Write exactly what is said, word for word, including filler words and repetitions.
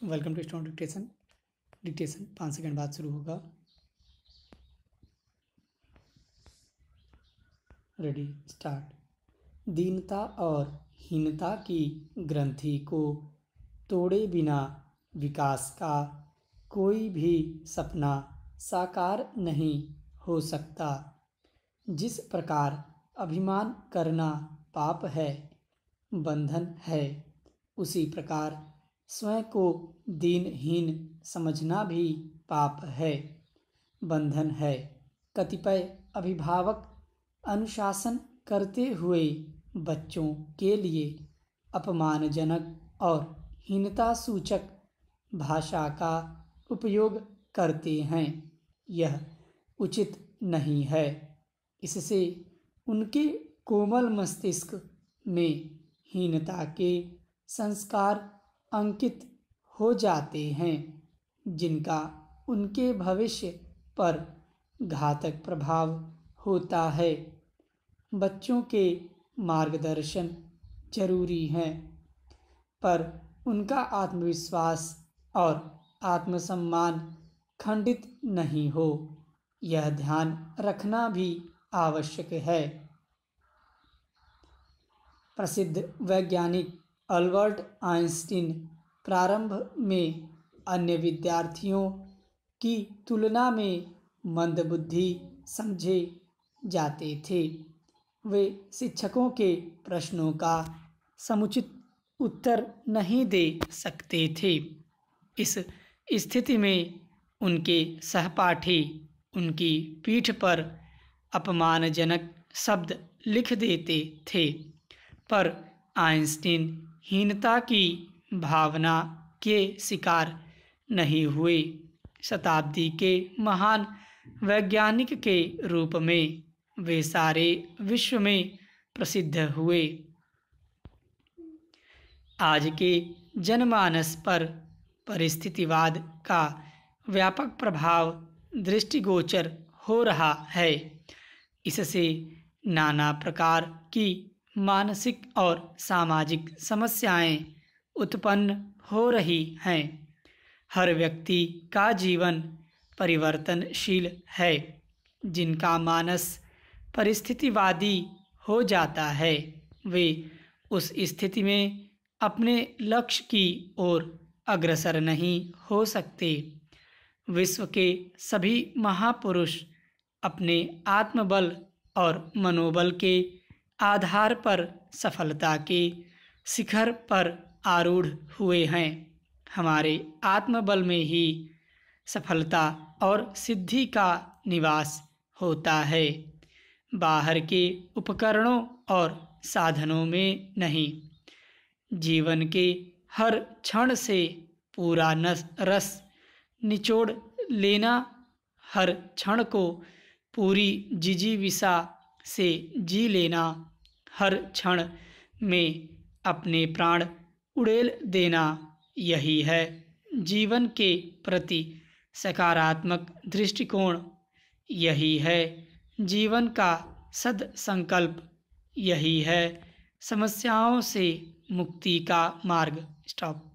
Welcome to student dictation. Dictation पाँच second बाद शुरू होगा। Ready start. दीनता और हीनता की ग्रंथि को तोड़े बिना विकास का कोई भी सपना साकार नहीं हो सकता। जिस प्रकार अभिमान करना पाप है, बंधन है, उसी प्रकार स्वयं को दीनहीन समझना भी पाप है, बंधन है। कतिपय अभिभावक अनुशासन करते हुए बच्चों के लिए अपमानजनक और हीनता सूचक भाषा का उपयोग करते हैं। यह उचित नहीं है। इससे उनके कोमल मस्तिष्क में हीनता के संस्कार अंकित हो जाते हैं, जिनका उनके भविष्य पर घातक प्रभाव होता है। बच्चों के मार्गदर्शन जरूरी है, पर उनका आत्मविश्वास और आत्मसम्मान खंडित नहीं हो, यह ध्यान रखना भी आवश्यक है। प्रसिद्ध वैज्ञानिक अल्बर्ट आइंस्टीन प्रारंभ में अन्य विद्यार्थियों की तुलना में मंदबुद्धि समझे जाते थे। वे शिक्षकों के प्रश्नों का समुचित उत्तर नहीं दे सकते थे। इस स्थिति में उनके सहपाठी उनकी पीठ पर अपमानजनक शब्द लिख देते थे, पर आइंस्टीन हीनता की भावना के शिकार नहीं हुए। शताब्दी के महान वैज्ञानिक के रूप में वे सारे विश्व में प्रसिद्ध हुए। आज के जनमानस पर परिस्थितिवाद का व्यापक प्रभाव दृष्टिगोचर हो रहा है। इससे नाना प्रकार की मानसिक और सामाजिक समस्याएं उत्पन्न हो रही हैं। हर व्यक्ति का जीवन परिवर्तनशील है। जिनका मानस परिस्थितिवादी हो जाता है, वे उस स्थिति में अपने लक्ष्य की ओर अग्रसर नहीं हो सकते। विश्व के सभी महापुरुष अपने आत्मबल और मनोबल के आधार पर सफलता के शिखर पर आरूढ़ हुए हैं। हमारे आत्मबल में ही सफलता और सिद्धि का निवास होता है, बाहर के उपकरणों और साधनों में नहीं। जीवन के हर क्षण से पूरा नस रस निचोड़ लेना, हर क्षण को पूरी जिजीविषा से जी लेना, हर क्षण में अपने प्राण उड़ेल देना, यही है जीवन के प्रति सकारात्मक दृष्टिकोण। यही है जीवन का सदसंकल्प। यही है समस्याओं से मुक्ति का मार्ग। स्टॉप।